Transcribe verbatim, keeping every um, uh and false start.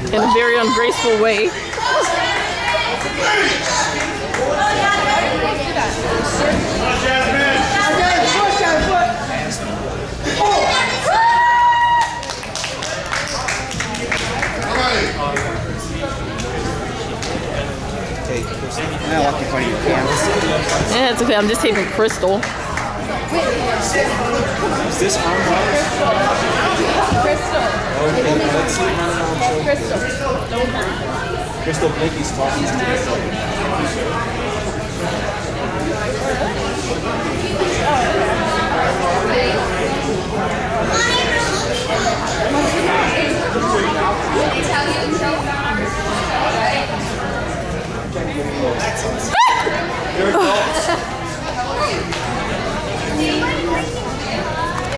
in a very ungraceful way. I like you funny your cameras. Yeah, it's okay. I'm just taping Crystal. Is this arm wires? Crystal. Okay, let's see. Crystal. Crystal Blakey's talking to me. They're adults.